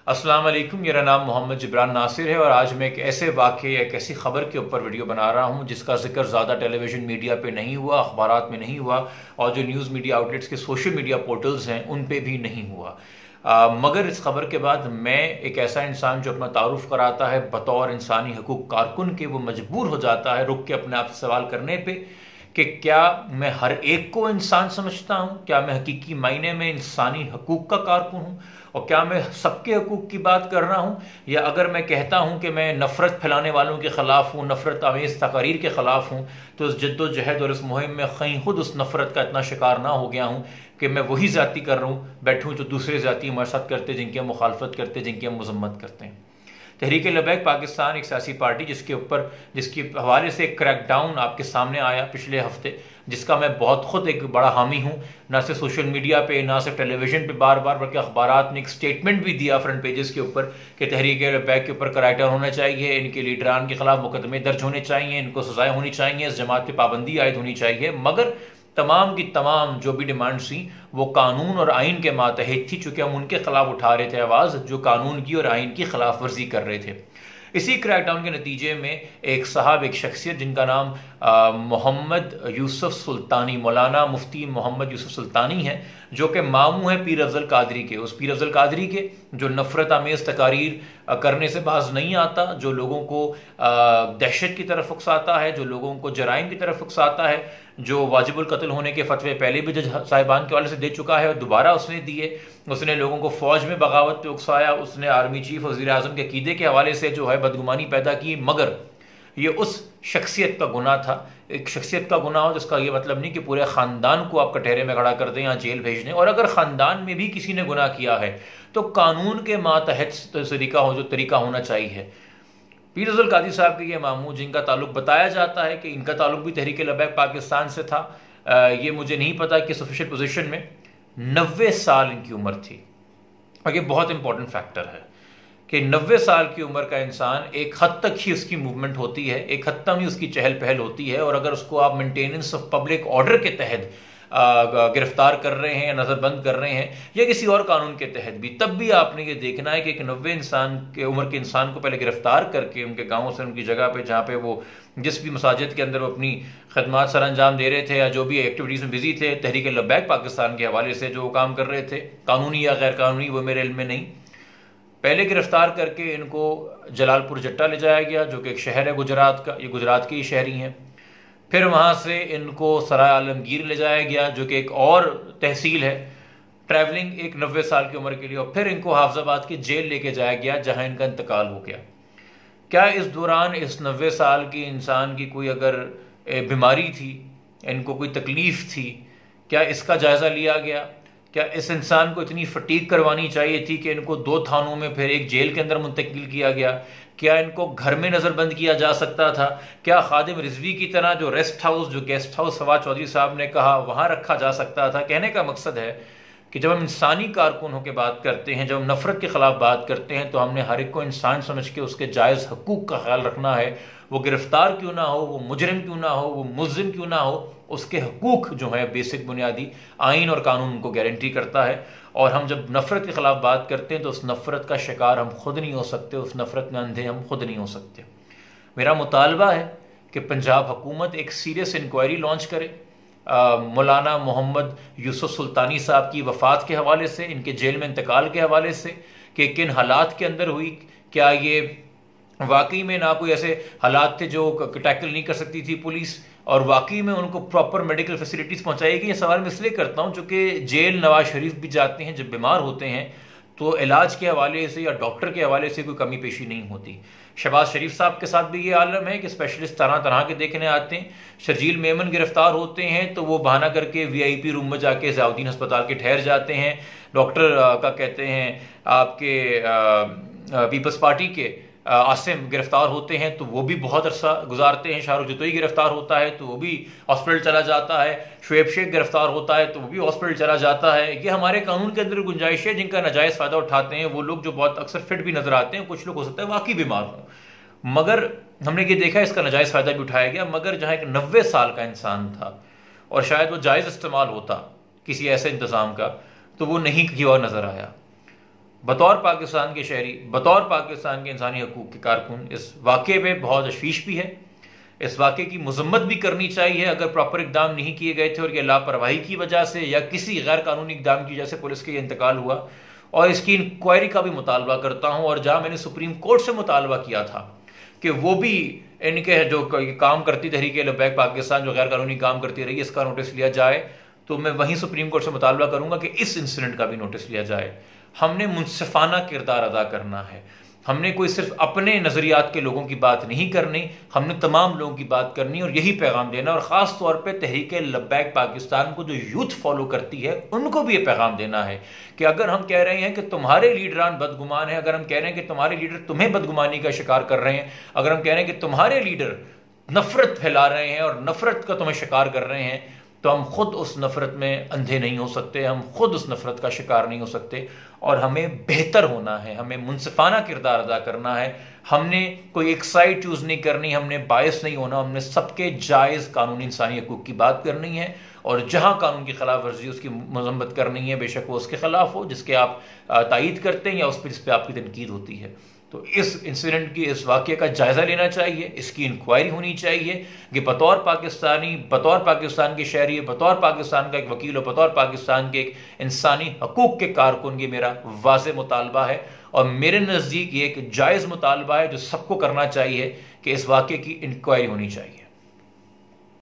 अस्सलाम वालेकुम, मेरा नाम मोहम्मद जिब्रान नासिर है और आज मैं एक ऐसे वाक़े या एक ऐसी ख़बर के ऊपर वीडियो बना रहा हूँ जिसका जिक्र ज़्यादा टेलीविज़न मीडिया पे नहीं हुआ, अखबारात में नहीं हुआ और जो न्यूज़ मीडिया आउटलेट्स के सोशल मीडिया पोर्टल्स हैं उन पे भी नहीं हुआ। मगर इस खबर के बाद मैं एक ऐसा इंसान जो अपना तारुफ कराता है बतौर इंसानी हकूक़ कारकुन के, वो मजबूर हो जाता है रुक के अपने आप से सवाल करने पर कि क्या मैं हर एक को इंसान समझता हूँ, क्या मैं हकीकी मायने में इंसानी हकूक़ का कारकुन हूँ और क्या मैं सबके हकूक़ की बात कर रहा हूँ, या अगर मैं कहता हूँ कि मैं नफ़रत फैलाने वालों के ख़िलाफ़ हूँ, नफ़रत आमेज़ तकारीर के ख़िलाफ़ हूँ, तो इस जद्दोजहद और इस मुहिम में कहीं खुद उस नफ़रत का इतना शिकार ना हो गया हूँ कि मैं वही ज़्यादती कर रहा हूँ बैठूँ जो दूसरे ज़्यादती हमारे साथ करते, जिनकी हम मुखालफत करते, जिनकी हम मज़म्मत करते हैं। तहरीक लबैक पाकिस्तान एक सियासी पार्टी जिसके हवाले से एक क्रैकडाउन आपके सामने आया पिछले हफ्ते, जिसका मैं बहुत खुद एक बड़ा हामी हूँ। ना सिर्फ सोशल मीडिया पे, ना सिर्फ टेलीविज़न पे बार बार, बल्कि अखबारात ने एक स्टेटमेंट भी दिया फ्रंट पेजेस के ऊपर कि तहरीक लबैक के ऊपर क्रैकडाउन होना चाहिए, इनके लीडरान के खिलाफ मुकदमे दर्ज होने चाहिए, इनको सजाएं होनी चाहिए, इस जमात पर पाबंदी आयद होनी चाहिए। मगर तमाम की तमाम जो भी डिमांड्स थी वो कानून और आइन के मातहत थी, चूँकि हम उनके खिलाफ उठा रहे थे आवाज़ जो कानून की और आइन की खिलाफ वर्जी कर रहे थे। इसी क्रैकडाउन के नतीजे में एक शख्सियत जिनका नाम मोहम्मद यूसुफ सुल्तानी, मौलाना मुफ्ती मोहम्मद यूसुफ सुल्तानी है, जो कि मामू है पीर अफजल कादरी के, उस पीर अफजल कादरी के जो नफ़रत आमेज़ तकारीर करने से बाज नहीं आता, जो लोगों को दहशत की तरफ उकसाता है, जो लोगों को जराइम की तरफ उकसाता है, जो वाजिबुल कत्ल होने के फतवे पहले भी जज साहिबान के वाले से दे चुका है और दोबारा उसने दिए। उसने लोगों को फ़ौज में बगावत पे उकसाया, उसने आर्मी चीफ वज़ीर आज़म के अकीदे के हवाले से जो है बदगुमानी पैदा की। मगर ये उस शख्सियत का गुनाह था, एक शख्सियत का गुनाह हो जिसका ये मतलब नहीं कि पूरे ख़ानदान को आप कटहरे में खड़ा कर दें या जेल भेज दें। और अगर ख़ानदान में भी किसी ने गुनाह किया है तो कानून के मातहत तरीका हो, जो तरीका होना चाहिए। पीर अफजल कादरी साहब के ये मामू, जिनका ताल्लुक बताया जाता है कि इनका ताल्लुक भी तहरीक लबैक पाकिस्तान से था, ये मुझे नहीं पता किस ऑफिशियल पोजीशन में, 90 साल इनकी उम्र थी। और ये बहुत इंपॉर्टेंट फैक्टर है कि 90 साल की उम्र का इंसान एक हद तक ही उसकी मूवमेंट होती है, एक हद तक ही उसकी चहल पहल होती है, और अगर उसको आप मेंटेनेंस ऑफ पब्लिक ऑर्डर के तहत गिरफ्तार कर रहे हैं या नज़रबंद कर रहे हैं या किसी और कानून के तहत भी, तब भी आपने ये देखना है कि एक 90 इंसान के उम्र के इंसान को पहले गिरफ्तार करके उनके गाँव से उनकी जगह पे जहाँ पे वो जिस भी मसाजिद के अंदर वो अपनी खदमात सर अंजाम दे रहे थे या जो भी एक्टिविटीज़ में बिजी थे तहरीक लबैक पाकिस्तान के हवाले से जो काम कर रहे थे, कानूनी या गैर कानूनी वो मेरे इल्म में नहीं, पहले गिरफ्तार करके इनको जलालपुर जट्टा ले जाया गया जो कि एक शहर है गुजरात का, ये गुजरात के ही शहरी हैं। फिर वहाँ से इनको सराय आलमगीर ले जाया गया जो कि एक और तहसील है, ट्रैवलिंग एक 90 साल की उम्र के लिए, और फिर इनको हाफिजाबाद की जेल लेके जाया गया जहाँ इनका इंतकाल हो गया। क्या इस दौरान इस 90 साल की इंसान की कोई अगर बीमारी थी, इनको कोई तकलीफ़ थी, क्या इसका जायज़ा लिया गया? क्या इस इंसान को इतनी फटीक करवानी चाहिए थी कि इनको 2 थानों में फिर एक जेल के अंदर मुंतकिल किया गया? क्या इनको घर में नज़रबंद किया जा सकता था? क्या खादिम रिजवी की तरह जो रेस्ट हाउस, जो गेस्ट हाउस फवाद चौधरी साहब ने कहा, वहाँ रखा जा सकता था? कहने का मकसद है कि जब हम इंसानी कारकुनों की बात करते हैं, जब हम नफ़रत के ख़िलाफ़ बात करते हैं, तो हमने हर एक को इंसान समझ के उसके जायज़ हकूक़ का ख्याल रखना है। वो गिरफ्तार क्यों ना हो, वो मुजरिम क्यों ना हो, वो मुल्ज़िम क्यों ना हो, उसके हकूक़ जो है बेसिक बुनियादी आइन और कानून उनको गारंटी करता है। और हम जब नफ़रत के ख़िलाफ़ बात करते हैं तो उस नफ़रत का शिकार हम खुद नहीं हो सकते, उस नफ़रत में अंधे हम खुद नहीं हो सकते। मेरा मुतालबा है कि पंजाब हुकूमत एक सीरियस इंक्वायरी लॉन्च करे मौलाना मोहम्मद यूसुफ सुल्तानी साहब की वफ़ात के हवाले से, इनके जेल में इंतकाल के हवाले से, कि किन हालात के अंदर हुई, क्या ये वाकई में ना कोई ऐसे हालात थे जो टैकल नहीं कर सकती थी पुलिस, और वाकई में उनको प्रॉपर मेडिकल फैसिलिटीज़ पहुंचाएगी। ये सवाल मैं इसलिए करता हूं चूँकि जेल नवाज शरीफ भी जाते हैं जब बीमार होते हैं तो इलाज के हवाले से या डॉक्टर के हवाले से कोई कमी पेशी नहीं होती। शहबाज शरीफ साहब के साथ भी ये आलम है कि स्पेशलिस्ट तरह तरह के देखने आते हैं। शर्जील मेमन गिरफ्तार होते हैं तो वो बहाना करके VIP रूम में जाके ज़ियाउद्दीन अस्पताल के ठहर जाते हैं। डॉक्टर का कहते हैं आपके पीपल्स पार्टी के आसिम गिरफ्तार होते हैं तो वो भी बहुत अरसा गुजारते हैं। शाहरुख जतोई गिरफ्तार होता है तो वो भी हॉस्पिटल चला जाता है। शुएब शेख गिरफ्तार होता है तो वो भी हॉस्पिटल चला जाता है। ये हमारे कानून के अंदर गुंजाइश है जिनका नाजायज़ फ़ायदा उठाते हैं वो लोग जो बहुत अक्सर फिट भी नजर आते हैं। कुछ लोग हो सकता है वाकई बीमार हों, मगर हमने ये देखा इसका नाजायज़ फ़ायदा भी उठाया गया। मगर जहाँ एक 90 साल का इंसान था और शायद वो जायज़ इस्तेमाल होता किसी ऐसे इंतज़ाम का तो वो नहीं किया हुआ नज़र आया। बतौर पाकिस्तान के शहरी, बतौर पाकिस्तान के इंसानी हकूक़ के कारकुन इस वाक़े में बहुत तशवीश भी है। इस वाक़े की मजम्मत भी करनी चाहिए अगर प्रॉपर इकदाम नहीं किए गए थे और ये लापरवाही की वजह से या किसी गैर कानूनी इकदाम की वजह से पुलिस के इंतकाल हुआ। और इसकी इंक्वायरी का भी मुतालबा करता हूँ। और जहाँ मैंने सुप्रीम कोर्ट से मुतालबा किया था कि वो भी इनके जो काम करती तहरीक लब्बैक पाकिस्तान जो गैर कानूनी काम करती रही, इसका नोटिस लिया जाए, तो मैं वहीं सुप्रीम कोर्ट से मुतालबा करूंगा कि इस इंसिडेंट का भी नोटिस लिया जाए। हमने मुनसिफाना किरदार अदा करना है। हमने कोई सिर्फ अपने नजरियात के लोगों की बात नहीं करनी, हमने तमाम लोगों की बात करनी और यही पैगाम देना। और खास तौर पे तहरीक लब्बैक पाकिस्तान को जो यूथ फॉलो करती है उनको भी ये पैगाम देना है कि अगर हम कह रहे हैं कि तुम्हारे लीडरान बदगुमान हैं, अगर हम कह रहे हैं कि तुम्हारे लीडर तुम्हें बदगुमानी का शिकार कर रहे हैं, अगर हम कह रहे हैं कि तुम्हारे लीडर नफरत फैला रहे हैं और नफरत का तुम्हें शिकार कर रहे हैं, तो हम खुद उस नफरत में अंधे नहीं हो सकते, हम खुद उस नफरत का शिकार नहीं हो सकते। और हमें बेहतर होना है, हमें मुनसिफाना किरदार अदा करना है। हमने कोई एक साइड चूज नहीं करनी, हमने बायस नहीं होना, हमने सबके जायज़ कानूनी इंसानी हकूक़ की बात करनी है। और जहां कानून की खिलाफ वर्जी उसकी मजम्मत करनी है, बेशक वो उसके खिलाफ हो जिसके आप तायीद करते हैं या उस पर जिस पर आपकी तनकीद होती है। तो इस इंसिडेंट की, इस वाक़े का जायज़ा लेना चाहिए, इसकी इंक्वायरी होनी चाहिए कि बतौर पाकिस्तानी, बतौर पाकिस्तान के शहरी, बतौर पाकिस्तान का एक वकील और बतौर पाकिस्तान के एक इंसानी हकूक़ के कारकुन, ये मेरा वाज़ेह मुतालबा है। और मेरे नज़दीक ये एक जायज़ मुतालबा है जो सबको करना चाहिए कि इस वाक़े की इंक्वायरी होनी चाहिए।